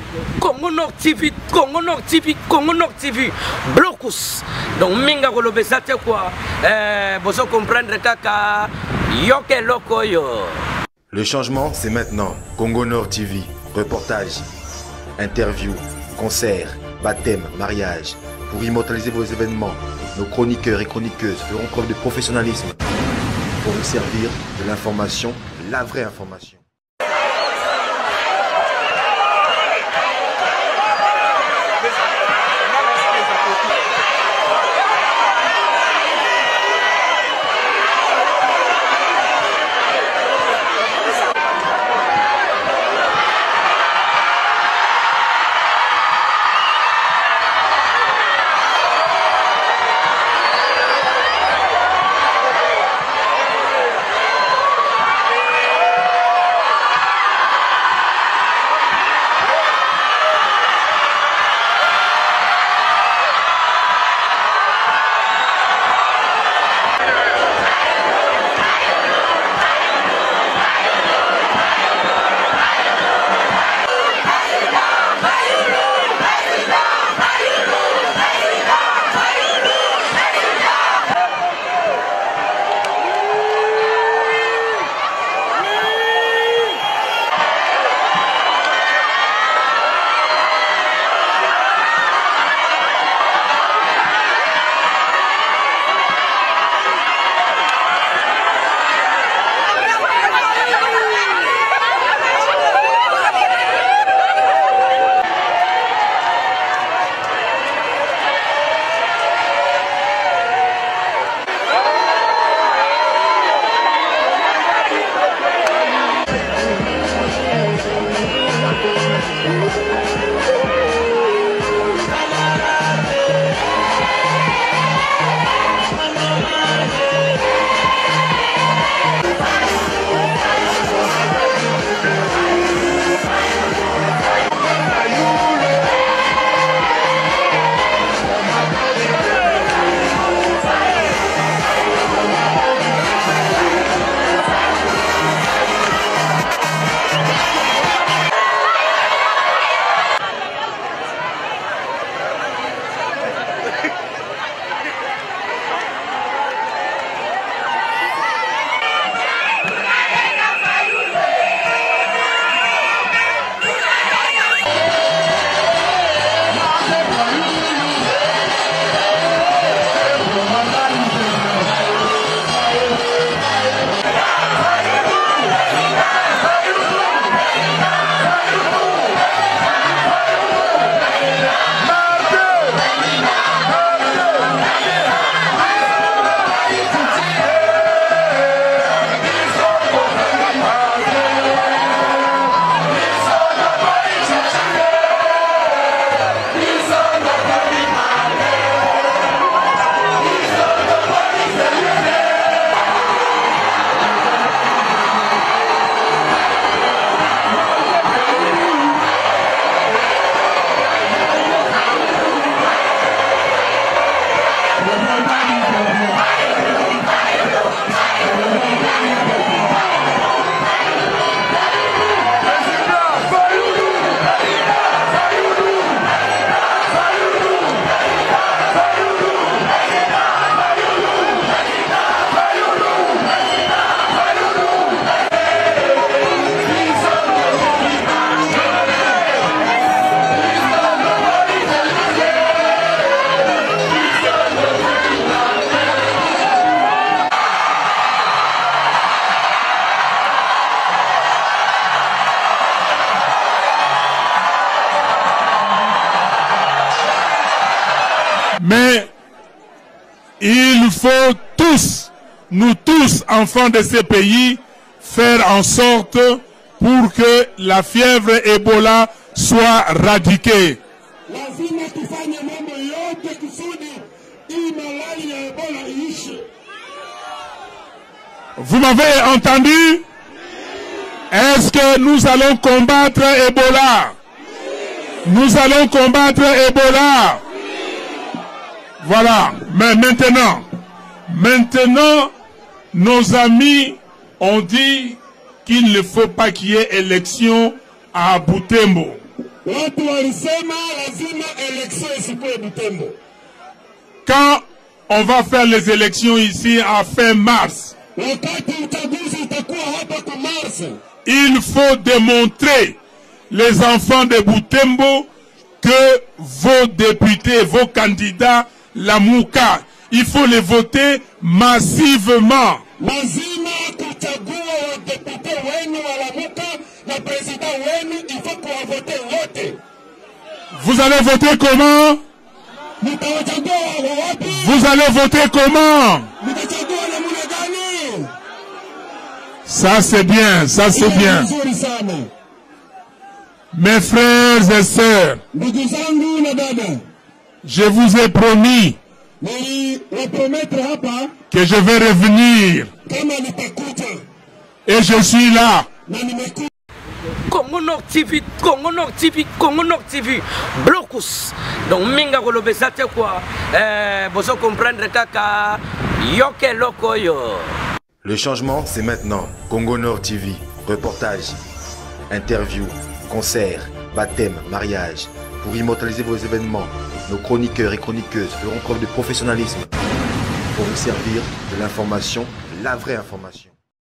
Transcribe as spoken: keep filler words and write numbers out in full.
Congo Nord T V, Congo Nord T V, Congo Nord T V, blocus. Donc minga ko lobesa te quoi. Eh, boso comprendre kaka yoke loko yo. Le changement, c'est maintenant. Congo Nord T V, reportage, interview, concert, baptême, mariage. Pour immortaliser vos événements, nos chroniqueurs et chroniqueuses feront preuve de professionnalisme pour vous servir de l'information, la vraie information. Mais il faut tous, nous tous, enfants de ces pays, faire en sorte pour que la fièvre Ebola soit radiquée. Vous m'avez entendu? Est-ce que nous allons combattre Ebola? Nous allons combattre Ebola. Voilà. Mais maintenant, maintenant, nos amis ont dit qu'il ne faut pas qu'il y ait élection à Butembo. Quand on va faire les élections ici à fin mars, il faut démontrer, les enfants de Butembo, que vos députés, vos candidats, la Mouka, il faut les voter massivement. Vous allez voter comment? Vous allez voter comment? Ça c'est bien, ça c'est bien. Mes frères et sœurs, je vous ai promis que je vais revenir. Et je suis là. Congo Nord T V, Congo Nord T V, Congo Nord T V, blocus. Donc minga ko lobesa te quoi. Eh, boso comprendre kaka yoke loko yo. Le changement, c'est maintenant. Congo Nord T V, reportage, interview, concert, baptême, mariage. Pour immortaliser vos événements, nos chroniqueurs et chroniqueuses feront preuve de professionnalisme pour vous servir de l'information, la vraie information.